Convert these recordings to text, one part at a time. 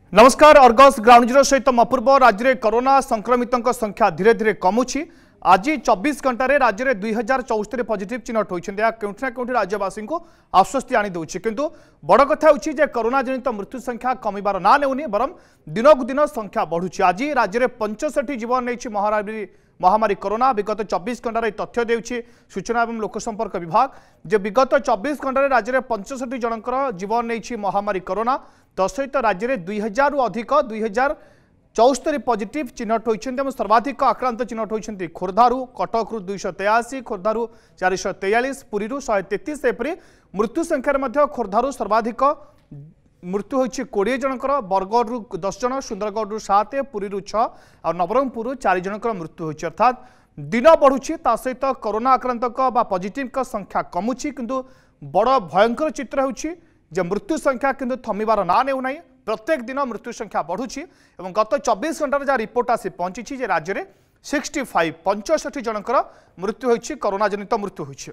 नमस्कार Argus ground zero सहित अपूर्व राज्य में कोरोना संक्रमितों संख्या धीरे धीरे कमुची। आज 24 घंटे राज्य में 2074 पॉजिटिव चिन्हट होती केउठना केउठी राज्यवासी को आश्वस्ति आनी देउछि। किंतु बड़ कथा होछि जे कोरोना जनित मृत्यु संख्या कमिबार ना नेउनी बरम दिनकु दिन संख्या बढ़ुछि। आज राज्य में 65 जीवन नहीं महामारी कोरोना विगत 24 घंटे तथ्य देउछि सूचना एवं लोकसंपर्क विभाग जे विगत 24 घंटे राज्य में 65 जनकर जीवन नहीं महामारी कोरोना तसहित राज्य में 2000 रु अधिक 2074 पॉजिटिव चिन्हट होती सर्वाधिक आक्रांत चिन्हट होती खोर्धारू कटक रु 283 खोर्धारू 443 पुरी 133 एपरी मृत्यु संख्यार खोर्धारू सर्वाधिक मृत्यु होती 20 जनकर बरगढ़ रु 10 जन सुंदरगढ़ रु 7 पुरी 6 और नवरंगपुर 4 जनकर मृत्यु होती अर्थात दिन बढ़ुची सहित कोरोना आक्रांत पॉजिटिव संख्या कमुची किंतु बड़ भयंकर चित्र होची जे मृत्यु संख्या किंतु थमिबार ना नेउ नाही। प्रत्येक दिन मृत्यु संख्या बढ़ुची एवं गत 24 घंटे जहाँ रिपोर्ट आसी पहुंची जे राज्य में 65 जनकर मृत्यु होती कोरोना जनित मृत्यु होती।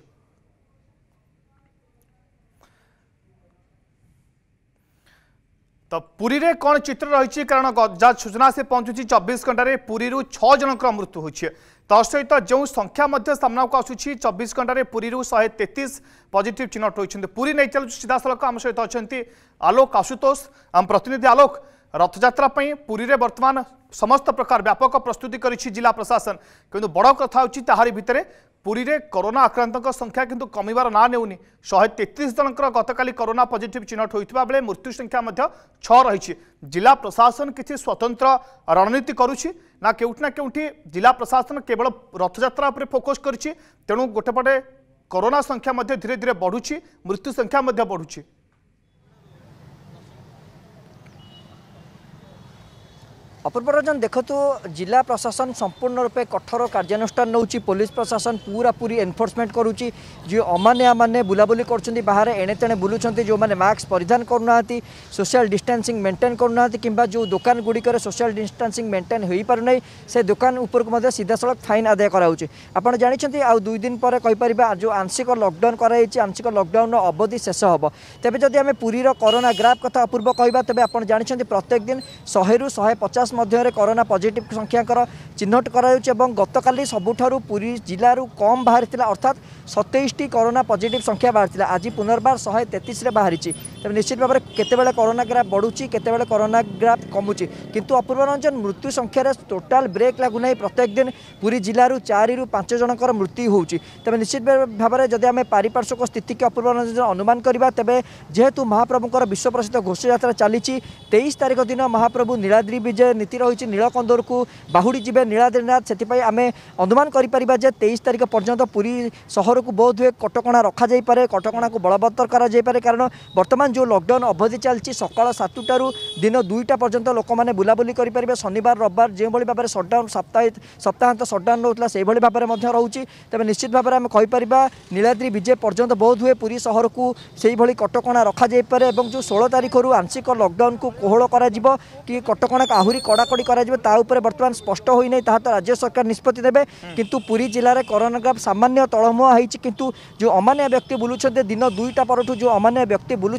तो पुरी रे कौन चित्र रही कारण जहाँ सूचना से पहुंचुची 24 घंटे पुरी 6 जनकर मृत्यु होती तसहित जो संख्या सामना को आसूची 24 घंटे पुरी 133 पॉजिटिव चिन्हट होती। पुरी नहीं चलु सीधा सड़क आम सहित अच्छा आलोक आशुतोष आम प्रतिनिधि आलोक रथयात्रा पुरी रे वर्तमान समस्त प्रकार व्यापक प्रस्तुति करिछि जिला प्रशासन किंतु बड़ कथा होछि ताहारी भितरे पुरी रे कोरोना आक्रांतक संख्या किंतु कमिबार ना नेउनी 133 जनकर गतकाली कोरोना पॉजिटिव चिन्हट होइतबा बेले मृत्यु संख्या 6 रही। जिला प्रशासन किसी स्वतंत्र रणनीति करुछि ना केउठना केउठी जिला प्रशासन केवल रथयात्रा पर फोकस करिछि तेणु गोटेपटे कोरोना संख्या धीरे धीरे बढ़ुछि मृत्यु संख्या बढ़ुछि। अपूर्व रंजन देखु जिला प्रशासन संपूर्ण रूपे कठोर कार्यानुष्ठान नौची पुलिस प्रशासन पूरा पूरी एनफोर्समेंट करुच्ची जो अमानिया माने बुलाबुली कर बाहर एणे तेणे बुलूँ जो मैंने मास्क परिधान करना सोशल डिस्टेंसिंग मेंटेन करना कि जो दुकान गुड़िकर सोशल डिस्टेंसिंग मेंटेन हो पारना से दुकान उपरको सीधा सड़क फाइन आदाय कराऊँच। आपड़ जानते आउ 2 दिन पर कहीपर जो आंशिक लॉकडाउन कराई आंशिक लॉकडाउन अवधि शेष हम तेज जदि आम पुरीर कोरोना ग्राफ कथा अपूर्व कहवा तेज आप जानते प्रत्येक दिन 100 ରୁ 150 मध्य कोरोना पॉजिटिव संख्याकर चिन्हट कराउछि गतकाली सबुठारु पुरी जिलू कम बाहरी अर्थात 27टी कोरोना पॉजिटिव संख्या बाहरी आज पुनर्बार 133 बाहरी तेज निश्चित भाव में केतेबेले कोरोना ग्राफ बढ़ुची केतेबेले कोरोना ग्राफ कमुची किंतु अपूर्व रंजन मृत्यु संख्यार टोटाल ब्रेक लागुना प्रत्येक दिन पुरी जिलू 4 ରୁ 5 जनकर मृत्यु होउची तेज निश्चित भाव में जदि आम पारिपार्श्विक स्थिति की अपूर्व रंजन अनुमान करवा तेज जेहेतु महाप्रभुंर विश्व प्रसिद्ध घोषयात्रा चली 23 तारिख दिन महाप्रभु नीलाद्री विजय नीति रही नीलकंदर को बाहुड़ी जीवे नीलाद्रीनाथ से आम अनुमान करें 23 तारिख पर्यंत पुरी सहर को बहुत हुए कटकणा रखा जापे कटकणा को बलवत्तर करें कारण बर्तमान जो लॉकडाउन अवधि चलती सकाल 7टारू दिन 2टा पर्यंत लोक मैंने बुलाबुली करेंगे शनिवार रविवार जो भाव में सटडाउन सप्ताहांत सटडाउन रोला से भाव में रोचे तेज निश्चित भाव में आम कहीपर नीलाद्री विजय पर्यंत बहुत हुए पुरी सहर को से कटकणा रखा जापे जो 16 तारिख आंशिक लॉकडाउन को कोहल कर कि कटकणा को आहरी कड़ाकड़ी कर बर्तमान स्पष्ट होना तो राज्य सरकार निष्पत्ति देवे किंतु पुरी जिले में कोरोना ग्राफ सामान्य तलमुआ होती किंतु जो अमान्य व्यक्ति बुलूँ दिन 2टा पर जो अमान्य व्यक्ति बुलूँ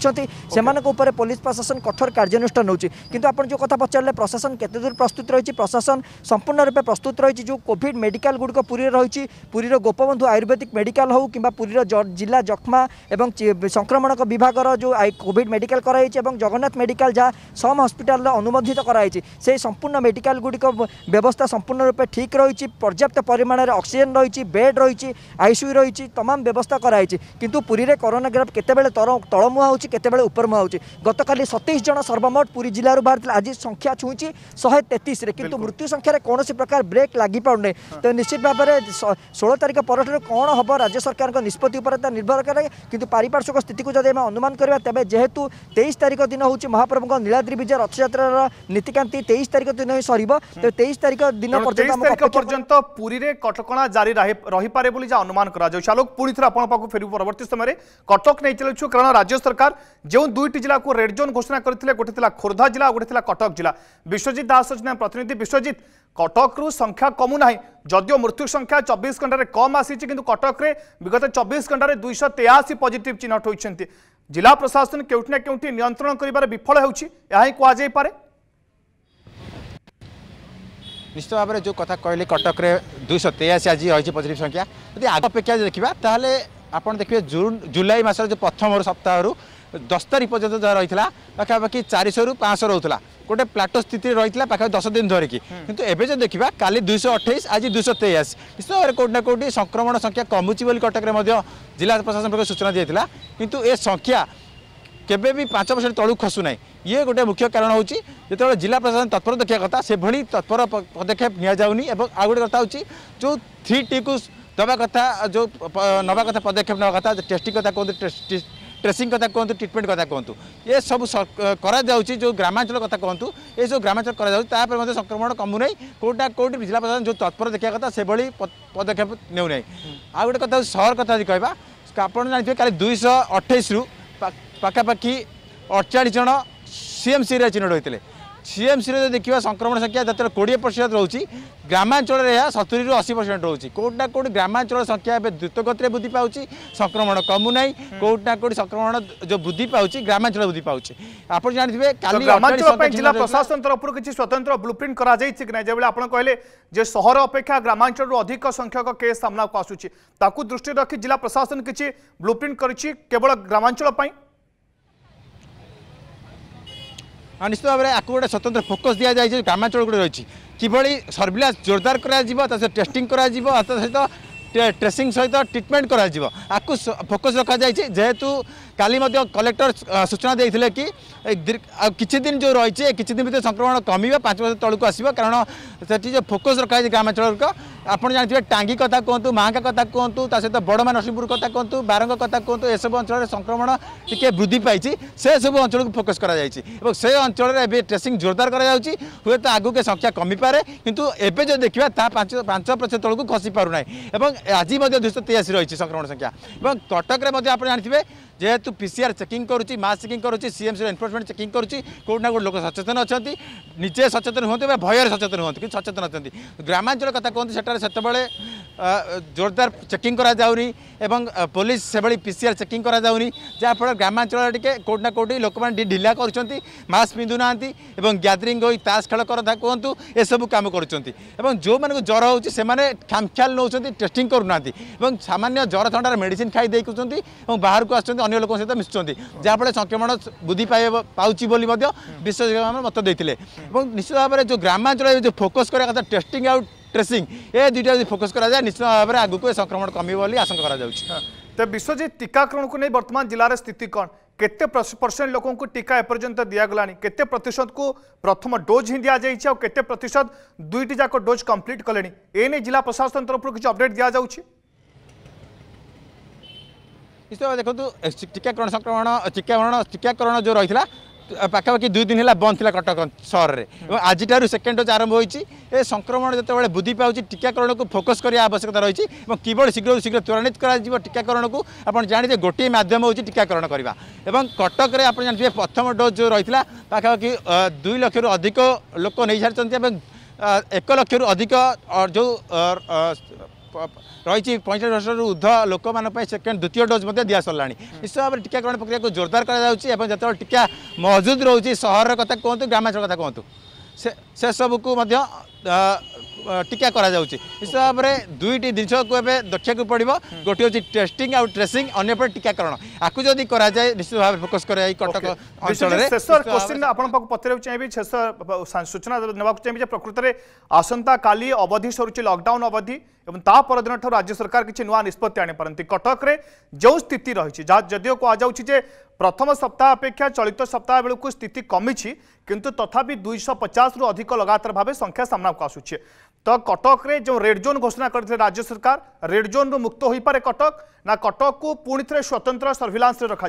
से पुलिस प्रशासन कठोर कार्यानुष्ठान होची किंतु आप जो कथा पचारे प्रशासन केते दूर प्रस्तुत रही प्रशासन संपूर्ण रूपे प्रस्तुत रही जो कोविड मेडिकल गुड़िक पुरी रही पुरीर गोपबंधु आयुर्वेदिक मेडिकल हो कि पुरीर जिला जख्मा एवं संक्रमणक विभाग जो कोविड मेडिकल कराई जगन्नाथ मेडिकल जहाँ सम हस्पिटाल अनुमोदित कराई से संपूर्ण मेडिकल गुड़िक व्यवस्था संपूर्ण रूपे ठीक रही पर्याप्त परिमाण में ऑक्सीजन रही बेड रही आईसीयू रही तमाम व्यवस्था कराई किंतु पुरी रे कोरोना ग्राफ केतेबेले तलमुआ होची केतेबेले उपरमुआ होची गतकाली 27 जन सर्वमोट पुरी जिलू बाहर आज संख्या छुईची 133 रे किंतु मृत्यु संख्यार कौन प्रकार ब्रेक लगी पाउने तो निश्चित भाव में 16 तारिख पर कौन हम राज्य सरकार निष्पत्ति निर्भर करे किंतु पारिपार्श्विक स्थिति को जब अनुमान करवा तेज जेहेतु 23 तारिख दिन हूँ महाप्रभु नीलाद्री विजय रथयात्रा नीतिकांति 23 तारिख दिन ही सर 23 तारिख दिन पर्यंत पुरी रे कटकणा जारी रही पारे बोली जा अनुमान करा जाउछ। आलोक पुणी थर आपण पाखु फेरु परवर्ती समय कटक नहीं चलु कारण राज्य सरकार जो 2टी जिला को रेड जोन घोषणा करथिले गोटे थिला खोर्धा जिला गोटे थिला कटक जिला। विश्वजित दास प्रतिनिधि विश्वजित कटक रु संख्या कमु ना जदियो मृत्यु संख्या 24 घंटे कम आसी किंतु कटक रे विगत 24 घंटे 283 पॉजिटिव चिन्हट होइछन्ति जिला प्रशासन केउठना केउठी नियंत्रण करिबार विफल हेउछि एहा ही कहा जाय पारे। निश्चित भाव में जो कथा कहले कटक में 283 आज रही पॉजिटिव संख्या यदि आग अपेक्षा देखा ताहले आपन देखिए जुलाई मासर जो प्रथम सप्ताह 10 तारीख पर्यंत जहाँ रही पाखापाखि 400 ରୁ 500 रोला गोटे प्लाटो स्थित रही है पाखा 10 दिन धरिकी किंतु एबे जो देखा काली 228 आज 223 निश्चित भाव में कोटना कोटी संक्रमण संख्या कमुची बोली कटक में जिला प्रशासन पक्ष सूचना दिया किंतु ए संख्या केबे भी 5% तलू खसु ना ये गोटे मुख्य कारण होची जो जिला प्रशासन तत्पर देखा कथा से भली तत्पर पदक्षेप नि आ गोटे कथा होची जो 3T को दबा कथा जो नवा कथा पदक्षेप नवा कथा टेस्टिंग कथा कहते ट्रेसिंग कथा कहतु ट्रिटमेंट कथा कहतु ये सब करा जाउची जो ग्रामांचल कथा कहतु ये सब ग्रामांचल करा जाउची तापर मध्ये संक्रमण कमु नै कोटा कोटी जिला प्रशासन जो तत्पर देखा कथा से भली पदक्षेप नेउ नै आ गोटे कथा शहर कथा जी कहबा आपण जानिथे काली 228 रु पाखापाखि 48 जन सीएमसी रे चिन्ह होते सीएमसी रे देखा संक्रमण संख्या जो 20% रोची ग्रामांचल 70 ରୁ 80% रोची कोटना कोट ग्रामांचल संख्या द्रुत गति वृद्धि पाँच संक्रमण कमु ना कोटना कोट संक्रमण जो वृद्धि पाँच ग्रामांचल वृद्धि पाँच आप जानते ग्रामांचल जिला प्रशासन तरफ किसी स्वतंत्र ब्लूप्रिंट करा जायछि कि नै जेबले आपण कहले जे शहर अपेक्षा ग्रामांचल रो अधिक संख्यक केस सामना को आसुछि ताकू दृष्टि रखी जिला प्रशासन किसी ब्लूप्रिंट करिछि केवल ग्रामांचल पई निश्चित भाव में आपको गोटे स्वतंत्र फोकस दि जाए ग्रामांचल गुड़े रही किभली सर्विलांस जोरदार कर टेस्टिंग सहित ट्रेसिंग सहित ट्रिटमेंट कर फोकस रखा जाए जेहेतु काली कलेक्टर सूचना देते कि किछि दिन जो रही किछि दिन भीतर संक्रमण कमिबा 5% तलू आसो कारण से जो फोकस रखा है ग्रामांचल आप जानते टांगी कथा कहतु मांका कथा कहतु सहित बड़मा नरसिंहपुर कथा कहतु बारंग कथा कहतु ए सब अंचल संक्रमण टिके वृद्धि पाई से सब अंचल को फोकस कर अंचल ट्रेसिंग जोरदार कर तो आगु के संख्या कमी पारे किंतु एबे जो देखा 5% तलू को खसी पारना आज 283 रही संक्रमण संख्या कटक में आप जानते जेहेतु पीसीआर चेकिंग करुच्ची मास चेकिंग करुच्ची सीएमसी एनफोर्समेंट चेकिंग करुच्ची कोटना कोट लोक सचेतन अच्छा निजे सचेतन हूँ भयर सचेतन हूँ कि सचेतन अच्छा ग्रामांचल कथा कहते से जोरदार चेकिंग करा जाउनी एवं पुलिस से भाई पीसीआर चेकिंग करा जाउनी जहाँफल ग्रामांचल टिके कोटना कोटी लोक मैंने ढिला कर मास्क पिंधु ना गैदरिंग हो ताश खेल करता कहतु ए सब कम कर जो मैंने ज्वर हो खामख्याल नौ टेस्टिंग करूना सामान्य ज्वर थंडार मेडिसिन खाई देते बाहर को आस अन्य लोक सहित मिशुंट जहाँफल संक्रमण वृद्धि पाँच विशेषज्ञ मत देते निश्चित भाव में जो ग्रामांचल जो फोकस करा कथा टेस्टिंग आउट ट्रेसिंग ए दुईटा फोकस करा जाए निश्चित भाव में आगू संक्रमण कमी बोली आशंका करा तो विश्वजीत टीकाकरण को नहीं वर्तमान जिलार स्थिति कौन केते % लोकों को टीका एपर्यंत दिगला केते प्रतिशत को प्रथम डोज ही दि जाइए और केते प्रतिशत दुईटी जाक डोज कंप्लीट कले एने जिला प्रशासन तरफ किसी अपडेट दि जाउछि देखो टीकाकरण संक्रमण टीकाकरण जो रही पाखापाखि 2 दिन है बंद थी कटक सहर में आज सेकेंड डोज आरंभ हो संक्रमण जो वृद्धि पाँच टीकाकरण को फोकस करने आवश्यकता रही किभली शीघ्र शीघ्र त्वरान्वित कर टीकाकरण को आप जानते गोटे मध्यम होची टीकाकरण करवा कटक में आप जानते प्रथम डोज जो रही पाखापाखि 2 लाख रु अधिक लोक नहीं सारी 1 लाख रु अधिक जो रही 45 वर्ष ऊर्ध लोक मानी सेकेंड द्वितीय डोज दि सारा निश्चित भाव में टीकाकरण प्रक्रिया को जोरदार कर टीका मौजूद रोचे सहर कथा कहतु ग्रामांचल कथा कहतु से सबको टीका करा जाउची निश्चित भाव में दुईटी जिन को देखा पड़ो गोटे हूँ टेस्टिंग आउ ट्रेसिंग अन्य टीकाकरण आपको जदि करा जाए निश्चित भाव में फोकस कराई कटक अंचल क्वेश्चन आपको पचार चाहिए शेष सूचना ना चाहिए प्रकृत में आसंता काली अवधि सरुची लॉकडाउन अवधि और ता परदिन राज्य सरकार किसी नुआ निष्पत्ति आनीपारती कटक में जो स्थिति रही जदिव कहुचे प्रथम सप्ताह अपेक्षा चलित सप्ताह बेलू स्थिति कमी किंतु तथापि 250 रु अधिक लगातार भाव संख्या सामना को आसूचे तो कटक रे जो रेड जोन घोषणा करते राज्य सरकार रेड जोन रु मुक्त हो पारे कटक ना कटक को पुणी थे स्वतंत्र सर्विलांस रखा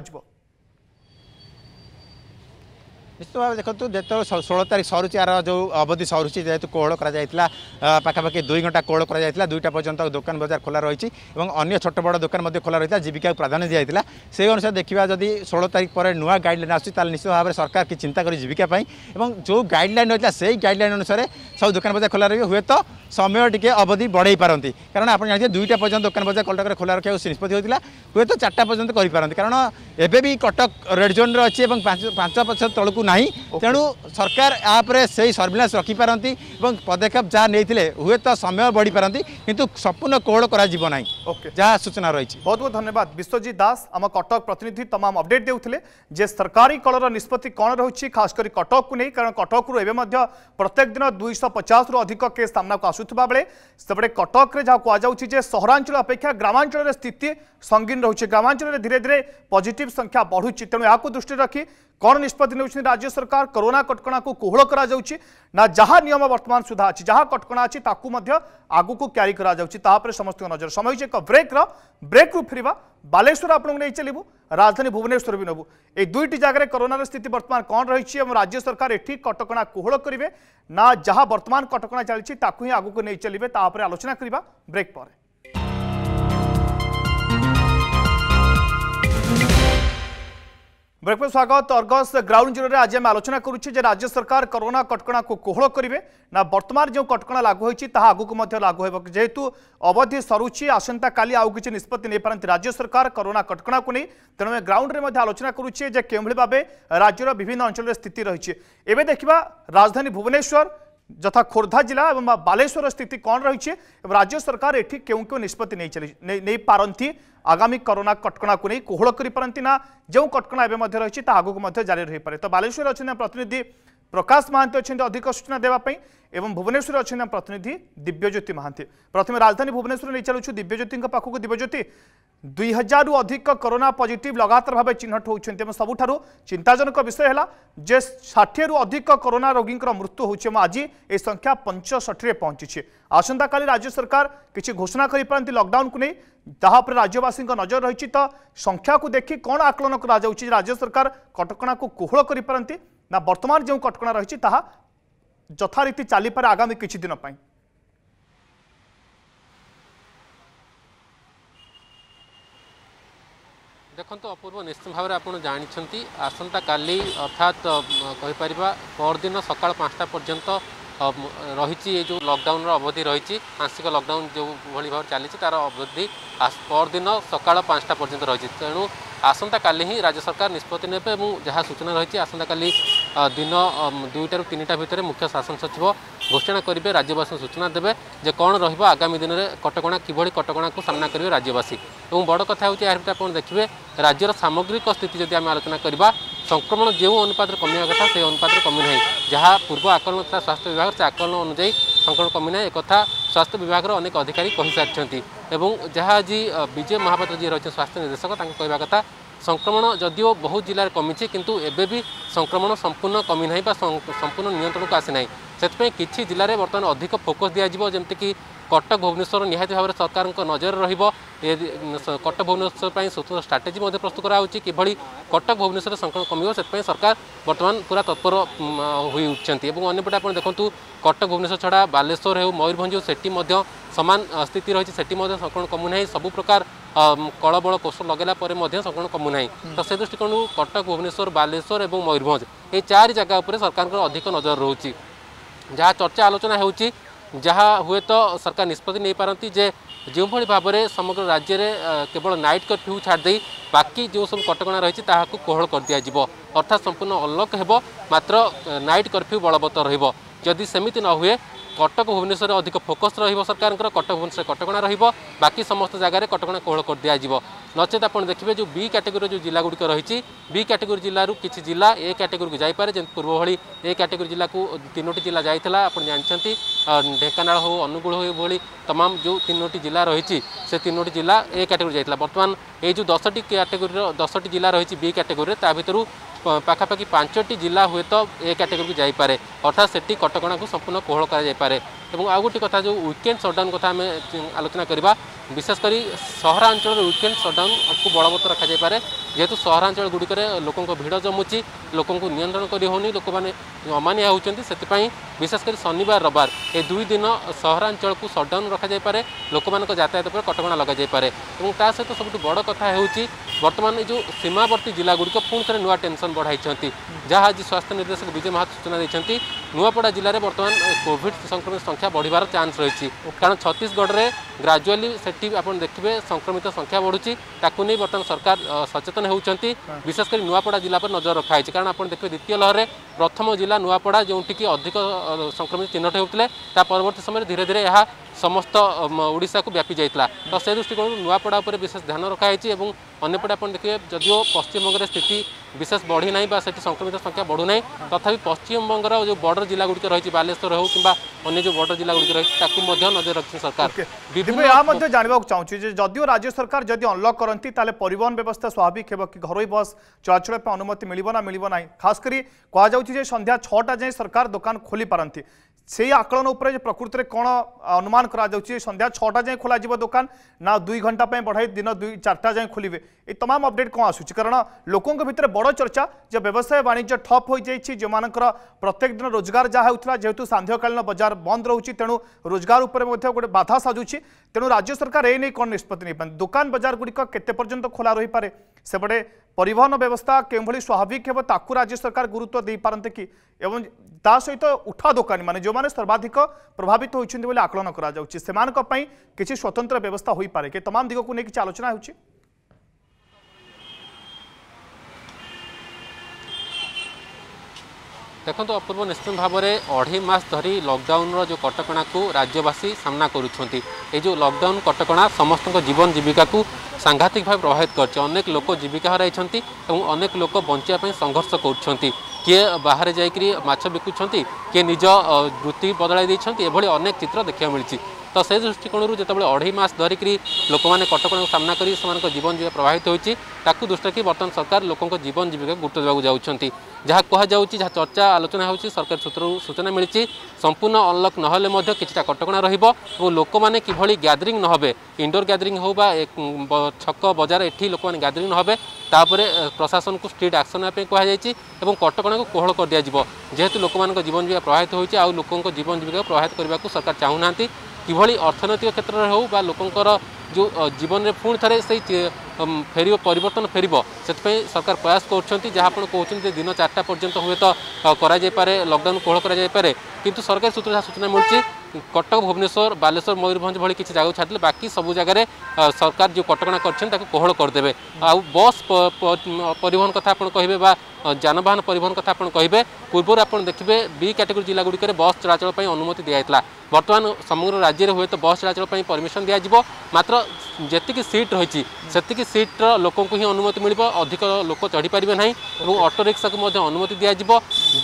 निश्चित भाव देखो जो 16 तारीख सरुची यार जो अवधि सरुची जेहेतु कोहल कर पाखापाखि 2 घंटा कोहल कर 2टा पर्यंत दुकान बजार खोला रही अन्य छोट बड़ दुकान खोला रही जीविका प्राधान्य दिया से अनुसार देखा जदि 16 तारीख पर नुआ गाइडलाइन आसूँ निश्चित भाव में सरकार की चिंता कर जीविका जो गाइडलाइन रही है से गाइडलाइन अनुसार सब दुकान बजार खोला रही हुए तो समय टी अवधि बढ़ाई पारती कारण आप जानते 2टा पर्यंत दुकान बजार कटक खोला रखा निष्पत्ति होता हुए तो 4टा पर्यंत करें कारण एबे भी कटक रेड जोन अच्छी 5% तलू ना तेणु सरकार यापर से सर्विलांस रखिपारती पदक्षेप जहाँ नहीं हुए तो समय बढ़ी पारती किंतु संपूर्ण कोहल करा जहाँ सूचना रही। बहुत बहुत धन्यवाद विश्वजीत दास आम कटक प्रतिनिधि तमाम अपडेट देउथिले जे सरकारी कलर निष्पत्ति कौन रही खासकर कटक को नहीं कारण कटक रु एवं प्रत्येक दिन 250 रु अधिक केस सामना को आसुवा बेले सेपटे कटक जहाँ कहुच्छे सहरांचल अपेक्षा ग्रामांचल स्थिति संगीन रोचे ग्रामांचल धीरे धीरे पॉजिटिव संख्या बढ़ुची तेणु या दृष्टि रखी कौन निष्पत्ति ने राज्य सरकार कोरोना कटकणा को कोहल करा ना जहाँ नियम वर्तमान सुधा अच्छी जहाँ कटकणा अच्छी आगु को क्यारी करा समस्त नजर समय एक ब्रेक रु फिरवा बालेश्वर आपको नहीं चलू राजधानी भुवनेश्वर भी नबू ए दुईटी जगह कोरोना स्थिति वर्तमान कौन रही राज्य सरकार एठी कटकणा कोहल करेंगे ना जहाँ वर्तमान कटकणा चलती ही आगु को नहीं चलिए आलोचना करवा ब्रेक पर। ब्रेक में स्वागत अर्गस ग्राउंड जीरो आज आम आलोचना करुचे राज्य सरकार कोरोना कटकणा को कोहल करेंगे ना वर्तमान जो कटकणा लागू होती आगू लागू हो जेहेतु अवधि सरुची आसंता काली आउ किसी निष्पत्ति नहीं पारती राज्य सरकार कोरोना कटकणा को नहीं तेणु ग्राउंड में आलोचना करुचे के भाव राज्यर विभिन्न अंचल स्थिति रही है। देखा राजधानी भुवनेश्वर जथा खोर्धा जिला और बालेश्वर स्थिति कौन रही है राज्य सरकार एठी क्यों निष्पत्ति नहीं पारती आगामी कोरोना कटकणा को नहीं कोहल कर ना जो कटकणा एवं रही आगू जारी रही पारे। तो बालेश्वर अच्छे प्रतिनिधि प्रकाश महांती अच्छे अधिक सूचना देवाई एवं भुवनेश्वर अच्छे प्रतिनिधि दिव्यज्योति महांती। प्रथम राजधानी भुवनेश्वर नहीं चलुछु दिव्यज्योति पाखक दिव्यज्योति 2000 रु अधिक कोरोना पॉजिटिव लगातार भाव चिन्हट होती सबुठारु चिंताजनक विषय है जे 60 रु अधिक कोरोना रोगी मृत्यु होची आज ये संख्या 65 पहुंची। आसंता काली राज्य सरकार किसी घोषणा कर लॉकडाउन को नहीं जहाँ पर राज्यवासी नजर रही तो संख्या को देखी कौन आकलन करा राज्य सरकार कटकणा को कोहल कर ना वर्तमान जो कटकणा रही यथारीति चली पारे आगामी किछि दिन पाई। देखो अपूर्व निश्चित भाव में आपड़ जानते आसंता काली अर्थात कहीपर परदिन सकाल 5टा पर्यंत रही जो लॉकडाउन अवधि रही आंशिक लॉकडाउन जो भाई भाव चली तार अवधि परदिन सकाल 5टा पर्यंत रही तेणु आसंता काली ही राज्य सरकार निष्पत्ति ने जहाँ सूचना रही आसंता काली दिन 2टा ରୁ 3टा भितर मुख्य शासन सचिव घोषणा करेंगे राज्यवासी सूचना देवे जे कौन रहा आगामी दिन में कटकणा किभली कटकणा को सामना करेंगे राज्यवासी। और बड़ कथा होती है आप देखिए राज्यर सामग्रिक स्थिति जब आम आलोचना करवा संक्रमण जो अनुपात कमिया कथा से अनुपात कमी ना जहाँ पूर्व आकलन था स्वास्थ्य विभाग से आकलन अनुଯାयी संक्रमण कमी ना एक स्वास्थ्य विभाग अनेक अधिकारी कही सारी जहाँ आज विजय महापात्र जी रही स्वास्थ्य निर्देशक कहवा कथा संक्रमण जदिओ बहुत जिले में कमी किंतु एबे भी संक्रमण संपूर्ण कमी ना संपूर्ण नियंत्रण को आसी ना से किसी जिले में बर्तमान अधिक फोकस दिज्व जमीक कटक भुवनेश्वर निहाती भाव में सरकार नजर कटक भुवनेश्वर स्वतंत्र स्ट्राटेजी प्रस्तुत कराऊँ कि कटक भुवनेश्वर संक्रमण कमिव से सरकार बर्तमान पूरा तत्पर हो उठती अंपटे आप देखूँ कटक भुवनेश्वर छड़ा बालेश्वर हो मयूरभंज सेठी सामान स्थिति रही संक्रमण कमु ना सबु प्रकार कलबल पोस्टर लगेला संक्रमण कमु ना तो से दृष्टिकोण कटक भुवनेश्वर बालेश्वर और मयूरभंज ये 4 जगह पर सरकार अधिक नजर रोचे जहाँ चर्चा आलोचना होची जहाँ हुए तो सरकार निष्पत्ति नहीं पारती जे जो भाव में समग्र राज्य में केवल नाइट कर्फ्यू छाड़ी बाकी जो सब कटकणा रही कोहल कर दिज्व अर्थात संपूर्ण अलग हो मात्र नाइट कर्फ्यू बलवत्तर रही सेमिति न हुए कटक भुवनेश्वर अधिक फोकस सरकार कटक भुवनेश्वर कटकणा बाकी समस्त जगह कटकणा कोहल कर दिज्व नचेत आप देखिए जो बी कैटेगोरी जो जिला गुड़िक रही बी कैटेगोरी जिलू किसी जिला ए कैटेगोरी को जापे जमी पूर्व भाई ए कैटेगोरी जिला को 3टी जिला जाता आप जानते ढेंकानाल हो अनुगुल हो भाई तमाम जो 3टी जिला रही से 3टी जिला ए कैटेगोरी जाता बर्तमान ये जो 10टी कैटेगोरी 10टी जिला रही बी कैटेगोरी ता भर पाखापाखि 5टी जिला हुए तो ए कैटेगोरी को जापे अर्थात से कटकणा को संपूर्ण कोहल कर आउ गोटे कथा जो वीकेंड सटडाउन कथा आम आलोचना करवा विशेषकर सहरांचल वीकेंड सटडाउन को बलवत्तर रखा जापे जेहेतु सहरांचल गुड़िक लोकों भिड़ जमुची लोक नियंत्रण कर होनी लोक मैंने अमानिया होती से विशेषकर शनिवार रविवार ये 2 दिन सहरांचल को सटडाउन रखा जापे लोक मान यातायात पर कटकणा लग जापे और सहित सब बड़ कथा होची बर्तमान जो सीमावर्ती जिला गुड़िक पुणी थे नुआ टेंशन बढ़ाई जहाँ आज स्वास्थ्य निर्देशक विजय महापात्र सूचना देते नुआपड़ा जिले में बर्तमान कोविड संक्रमित संख्या बढ़िबार चांस रही कारण छत्तीसगढ़ में ग्राजुअली सेठी आपण देखिए संक्रमित संख्या बढ़ुची ताकू नहीं बर्तमान सरकार सचेतन होउचंती विशेषकर नुआपड़ा जिला पर नजर रखाई कारण आप देखिए द्वितीय लहर में प्रथम जिला नुआपड़ा जोटिक अधिक संक्रमित चिन्हट होते परवर्त समय धीरे धीरे यह समस्त ओडिशा को व्यापी जाइला तो से दृष्टिकोण नुआपड़ा पर विशेष ध्यान रखाई और अंपटे आप देखिए जदिव पश्चिमबंग स्थिति विशेष बढ़ी ना संक्रमित संख्या बढ़ू ना तथापि पश्चिमबंगर जो बॉर्डर जिला गुड़िक रही बालेश्वर हो कि अन्य जो बॉर्डर जिला गुड़िक रही नजर रखी सरकार जानवा चाहूँगी जदिव राज्य सरकार जदि अनलक करती परिवहन व्यवस्था स्वाभाविक है कि घर बस चलाचल अनुमति मिल ना मिल ना खासकर कहुच्छे संध्या 6टा जाए सरकार दुकान खोली पारती से आकलन उपर प्रकृति में कौन अनुमान करा संध्या 6टा जाए खोल दुकान ना 2 घंटा बढ़ाई दिन 4टा जाए खोलिए ये तमाम अपडेट कौन आसूँ कारण लोकों भितर बड़ चर्चा जो व्यवसाय वाणिज्य ठप हो जाए जो मानकर प्रत्येक दिन रोजगार जहाँ होता जेहेतु सांध्यकालीन बजार बंद रोचे तेणु रोजगार उपर गोटे बाधा साजुची तेणु राज्य सरकार ए नहीं कौन निष्पत्ति नहीं दुकान बजार गुड़िक केते पर्यंत खोला रही पारे सेपटे परिवहन व्यवस्था केभली स्वाभाविक है ताकू राज्य सरकार गुरुत्व दे पारते कि एवं ता सहित उठा दुकानी माने जो माने सर्वाधिक प्रभावित होइछन्ति आकलन करा जाउछि सेमानक पई किछि स्वतंत्र व्यवस्था होई पारे के तमाम दिगो को नै किछि आलोचना होछि। देखो अपूर्व निश्चित भाव में 2.5 मास धरी लॉकडाउन जो कटकणा को राज्यवासी सामना करुछंती ए जो लॉकडाउन कटकणा समस्त जीवन जीविका को सांघातिक भाव प्रभावित करछि अनेक लोक जीविका हराइछंती एवं अनेक लोक बंचिया संघर्ष करुछंती किए बाहर जाइकरी माछ बिकुछंती किए निज वृत्ति बदलाई दैछंती एभली अनेक चित्र देखा मिली तो से दृष्टिकोण जो 2.5 मास धरिक लोक मैंने कटकणा को सामना करी से जीवन जीविका प्रभावित होती दृष्टि रखी बर्तमान सरकार लोकों जीवन जीविका गुरुत्व देवाक जाउछंती जहाँ कहुच्छी जहाँ चर्चा आलोचना होची सरकार सूत्र सूचना मिली संपूर्ण अनलक नहले मध्य किछिटा कटकणा रहिबो और लोक मैंने किभली गैदरिंग न होबे इंडोर गैदरिंग हो बा छक बजार एठी लोक मैंने गैदरिंग न होबे तापरे प्रशासन को स्ट्रीट एक्शन नापे कहा जायछि एवं कटकणा को कोहल कर दिया जिवो जेहेतु लोक मानक जीवन जीविका प्रभावित होईछि आ लोकंक जीवन जीविका प्रभावित करबा को सरकार चाहू नांती किभली अर्थनैतिक क्षेत्र में हो बा लोकंकर जो जीवन में पुणी थे से फेर परिवर्तन फेर से सरकार प्रयास कर जहाँ कहते दिन 4टा पर्यंत हुए तो करे लॉकडाउन कोहल करे किंतु सरकारी सूत्र जहाँ सूचना मिली कटक भुवनेश्वर बालेश्वर मयूरभंज भली किसी जगह छाड़े बाकी सबू जगह सरकार जो कटकणा कोहल करदे आ बस परिवहन कथा आप कहे जानवाहन परिवहन कथा आप कहे पूर्व आप देखिए बी कैटेगोरी जिला गुड़िक बस चलाचल अनुमति दिखाई बर्तमान समग्र राज्य में हुए तो बस चलाचल परमिशन दिज्व मात्र जी सीट रही से सीट्र लोक ही अनुमति मिल अधिक लोक चढ़ी पारे ना और ऑटो रिक्शा को अनुमति दिज्व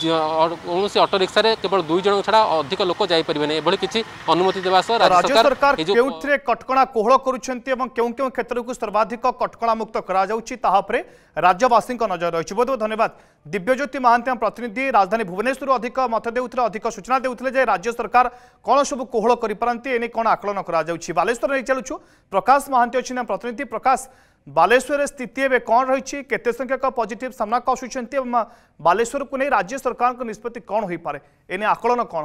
कौन ऑटो रिक्शा केवल 2 जन छड़ा अधिक लोक जापरें एभली किसी अनुमति देवा सह राज्य सरकार केउथरे कटकणा कोहल करुछन्ती एवं केउ केउ क्षेत्र को सर्वाधिक कटकणा मुक्त करा जाउछि ताहा परे राज्यवासी नजर रही। बहुत बहुत धन्यवाद दिव्यज्योति महांती प्रतिनिधि राजधानी भुवनेश्वर अधिक मत देउथले अधिक सूचना देउथले जे राज्य सरकार कौन सब कोहल करि पारंती एने कौन आकलन करा जाउछि। बालेश्वर नहीं चलुछु प्रकाश महांती अछि प्रतिनिधि प्रकाश बालेश्वर स्थिति एवं कौन रही केते संख्यक पॉजिटिव सामना को आसुछन्ती बालेश्वर को नहीं राज्य सरकार को निष्पत्ति कौन हो पारे एने आकलन कौन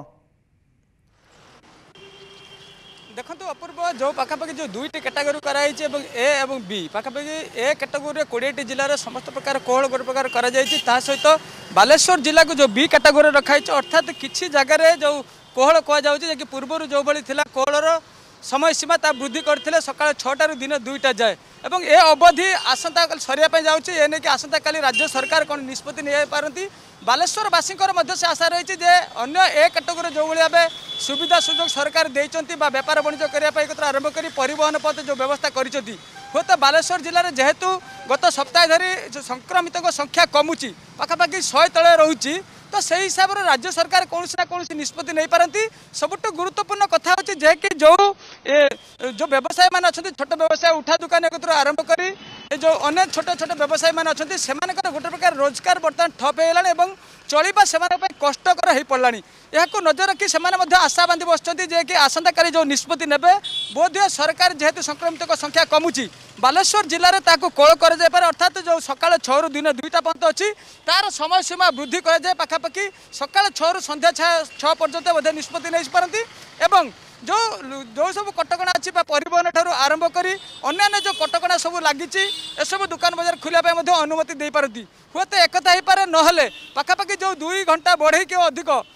देखो अपूर्व जो पाखापाखि जो 2टी कैटेगोरी कराई ए और बी पाखापाखि ए कैटेगोरी 20टी जिलार समस्त प्रकार कोहल गोटे प्रकार करा सहित बालेश्वर जिला को जो बी कैटेगोरी रखाई अर्थात किसी जगह जो कोहल कहुच्छे पूर्व जो भाई कोहलर समय सीमा ता वृद्धि करते सका 6टारू दिन 2टा जाए और ए अवधि आसंता सरिया जाऊँगी कि आसंता काली राज्य सरकार कौन निष्पत्ति नहीं पारती बालेश्वरवासी से आशा रही अन्य ए कैटेगोरी जो भाव सुविधा सुजोग सरकार देती बेपार वाणिज्य करने आरंभ कर परिवहन पथ जो व्यवस्था कर हुए तो बालेश्वर जिले में जेहेतु गत सप्ताह धरी संक्रमित संख्या कमुची पाखापाखि 100 तले रोचे तो से हिसाब से राज्य सरकार कौन ना कौन निष्पत्ति नहीं पारती सबुठ गुरुत्वपूर्ण कथा होची जे कि जो व्यवसायी मान अच्छा छोट व्यवसाय उठा दुकान एक आरंभ कर जो अनेक छोट छोट व्यवसायी मान अच्छा से गोटे प्रकार रोजगार बर्तमान ठप हो चलवा से कष्टकर हो पड़ा यह नजर रखी से आशा बांधि बस कि आसंता काली जो निष्पत्ति ने बोधे सरकार जेहेतु संक्रमित संख्या कमुची बालेश्वर जिले में कोल कर अर्थात जो सका 6रू दिन 2टा पर्यंत अच्छी तार समय सीमा वृद्धि कर पाखापाखि सका 6रू संध्या 6 पर्यंत बोधे निष्पत्ति नहीं पारती एवं जो जो सब कटकणा अच्छी परिवहन ठार आरंभ कर अन्य जो कटकणा सब लगी एसबू दुकान बजार खोलिया अनुमति दे पारती हुए तो एक हो पारे ना पाखापाखि जो 2 घंटा बढ़े कि अधिक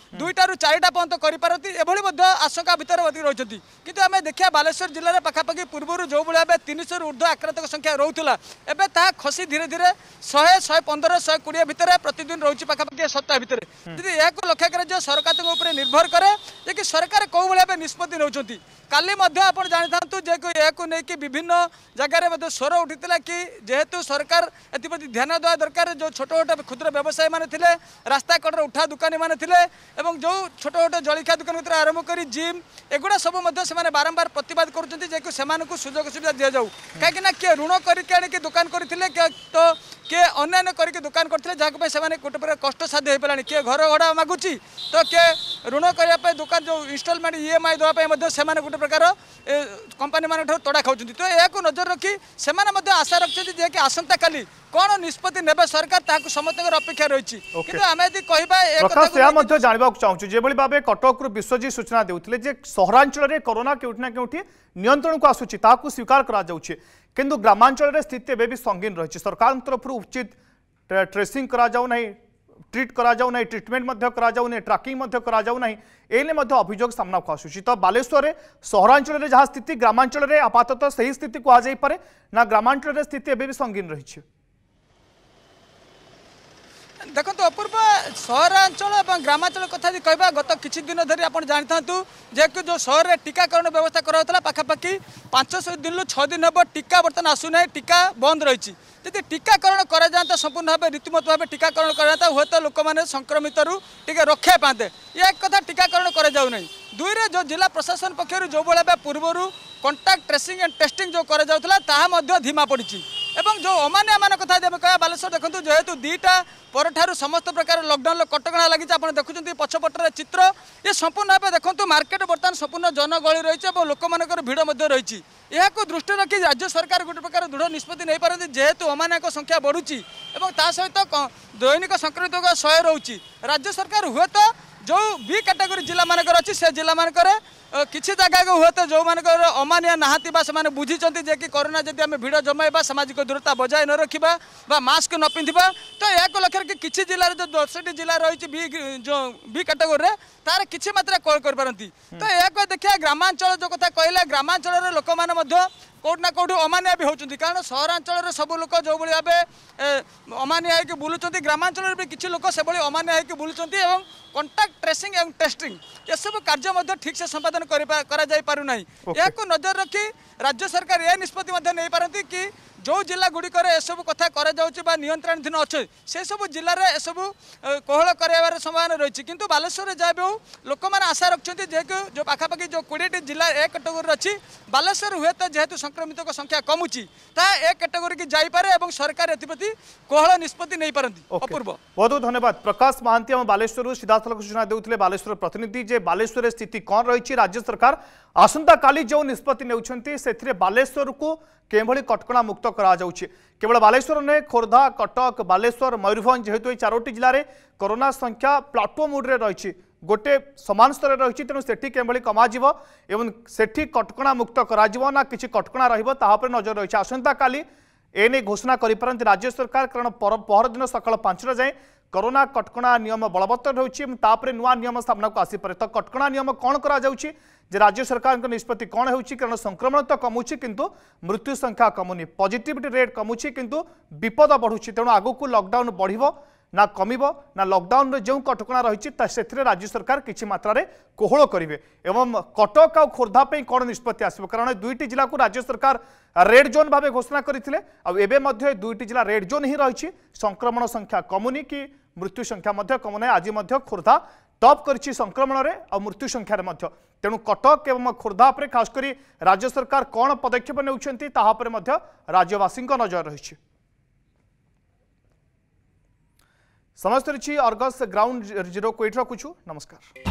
2टाରୁ 4टा पर्यंत करिपारती एभली मध्ये आशंका भितर रहिछथि किंतु आमे देखिया बालेश्वर जिल्ला रे पाखापाखि पूर्वरु जो भलिया 300 रु ऊर्ध्व आक्रांतक संख्या रहउथला एबे ता खसी धीरे धीरे 100 115 120 भितर प्रतिदिन रहउछि पाखापाखि सप्ताह भितर यदि याको लक्ष्य करे जे सरकार ऊपर निर्भर करे जे कि सरकार को भलिया निष्पत्ति नउछथि काली मध्य आप जानी जे को लेकिन विभिन्न जगह स्वर उठी कि जेहेतु सरकार एप्रति ध्यान देवा दरकार जो छोट छोट क्षुद्र व्यवसायी मैंने थे रास्ता कड़े उठा दुकानी मैंने थे जो छोट छोट जलिखा दुकान भर आरंभ कर जिम एगुड़ा सब बारंबार प्रतिवाद कर सुजोग सुविधा दि जाऊ कहीं किए ऋण करके दुकान करते तो किए अन्यान्य करके दुकान करते जहाँ गोटे प्रकार कष्ट साध्य हो पारानी किए घर भड़ा मागुची तो किए ऋण करने दुकान जो इनस्टलमेंट EMI देवाई से गोटे प्रकार कंपनी मान तड़ा खाऊँ तो यह नजर रखी से आशा रखते कि आसंता काली कौन निष्पत्ति ने सरकार ताकू समस्त अपेक्षा रही जानवा चाहूँ जो भाव कटक विश्वजीत सूचना देते सहरांचल कोरोना केउठी ना केउठी नियंत्रण को आसूची ताकू स्वीकार करा जाउछि किंतु ग्रामांचल स्थिति एवं भी संगीन रही सरकार तरफ उचित ट्रेसिंग करा जाउ नहीं ट्रीट करा जाउ नहीं ट्रीटमेंट मध्य करा जाउ नहीं ट्रैकिंग मध्य करा जाउ नहीं एने मध्य अभियोग सामना को आसूची तो बालेश्वर में सहरांचल जहाँ स्थिति ग्रामांचल आपाततः सही स्थिति कहुई पारे ना ग्रामांचल स्थिति एवं भी संगीन रही देखो अपूर्व सहरांचल और ग्रामांचल कथा कहवा गत किछि दिन धरी आप जानी था जे जो सहर में टीकाकरण व्यवस्था कराला पाखापाखि 500 दिन 6 दिन हम टीका बर्तमान आसुना टीका बंद रही यदि टीकाकरण करा जाता संपूर्ण भाव रीतिमत भाव टीकाकरण कराता हुए तो लोक मैंने संक्रमित रक्षा पाते यह कथा टीकाकरण करा जाउ नहीं दुई रे जो जिला प्रशासन पक्षर जो भाव पूर्वर कंटाक्ट ट्रेसिंग एंड टेस्टिंग जो करा जाउथला ताहा धीमा पड़ी एवं जो अमानिया मान कथा कह बालेश्वर देखो जेहेतु 2टा पर समस्त प्रकार लॉकडाउन कटकणा लगी आप देखुं पछपटर चित्र ये संपूर्ण भाव देखो मार्केट बर्तमान संपूर्ण जनगहली रही है लोक मानकर भिड़ रही यह दृष्टि रखी राज्य सरकार गोटे प्रकार दृढ़ निष्पत्ति नहीं पारती जेहेतु अमानिया संख्या बढ़ुची सहित दैनिक संक्रमित 100 रोचे राज्य सरकार हुए तो जो बी कैटेगरी जिला मानकर अच्छी से जिला मानकर किसी जगह को हुए तो जो मानकर अमानिया नहाती से बुझी जे कि कोरोना जब आम भिड़ जमाइबा सामाजिक दूरता बजाय न रखा मास्क न पिंधा तो यह लक्ष्य कि किसी जिले जो 10टी जिला रही बी कैटेगोरी तार किसी मात्रा कल करपारती तो यह देखिए ग्रामांचल जो कथा कहला ग्रामांचल लोक मैंने कौट ना कौट अमानिया भी होती कारण सहरांचल सब लोग जो भाव अमानिया होकर बुलूँ ग्रामांचल भी किसी लोग से अमानिया होकर बुलूँ और कंटाक्ट ट्रेसिंग एवं टेस्टिंग ये सब कार्य ठीक से संपादन करना यह नजर रखी राज्य सरकार यह निष्पत्ति नहीं पारती कि जो जिला गुड़िक एसबू कथा कर नियंत्रणाधीन अच्छे से सब जिले में एसब कोहल कर संभावना रही किंतु बालेश्वर जहाँ भी हो लोक मैंने आशा रखते जो पाखापाखि जो 20टी जिला ए कैटेगोरी अच्छी बालेश्वर हुए तो जेहेतु संक्रमित संख्या कमुची ए कैटेगोरी की जापे और सरकार एप्रति कोहल निष्पत्ति नहीं पारती अपूर्व बहुत बहुत धन्यवाद प्रकाश महांती हम बालेश्वर सीधासलख सूचना देते बालेश्वर प्रतिनिधि जे बालेश्वर स्थिति कौन रही राज्य सरकार आसंता काली जो निष्पत्ति नेउछंती सेथिरे बालेश्वर को केभली कटकणा मुक्त करा जाउछि केवल बालेश्वर ने खोर्धा कटक बालेश्वर मयूरभंज जेहेतु 4टी जिले में कोरोना संख्या प्लाटो मोड्रे रही गोटे समान स्तर रही तेणु सेठी केभली कमाजिव एवं सेठी कटकणा मुक्त करा ना किछि कटकणा रहिबो ताहा पर नजर रही आसंता काली एने घोषणा करिपारंती राज्य सरकार कारण पहर दिन सकाळ 5टा जाए कोरोना कटकणा नियम बलवत्तर होपर नुआ नियम सामना को आसीपे तो कटकणा नियम कौन करा जाउछि जे राज्य सरकार निष्पत्ति कौन होउछि कारण संक्रमण तो कमुछि किंतु मृत्यु संख्या कमुनी पॉजिटिविटी रेट कमुछि किंतु विपद बढ़ुछि तेणु आगु को लॉकडाउन बढ़िबो ना कमिबो ना लॉकडाउन रे जो कटकणा रही से राज्य सरकार किछि मात्रा रे कोहल करिवे एवं कटक आ खोर्धा पे कौन निष्पत्ति आसिबो कारण 2टी जिला को राज्य सरकार रेड जोन भाव घोषणा करथिले आ एबे मध्ये 2टी जिला रेड जोन ही रही संक्रमण संख्या कमुनी कि मृत्यु संख्या मध्य कम ना आज मध्य खोर्धा टॉप करछि संक्रमण रे आ मृत्यु संख्या रे मध्य तेणु कटक एवं खोर्धा पर खासकर राज्य सरकार कौन पदक्षेप नेउछंती ताहा पर मध्य राज्यवासी नजर रही समस्त रही अर्गस ग्राउंड जीरो को रखुछु नमस्कार।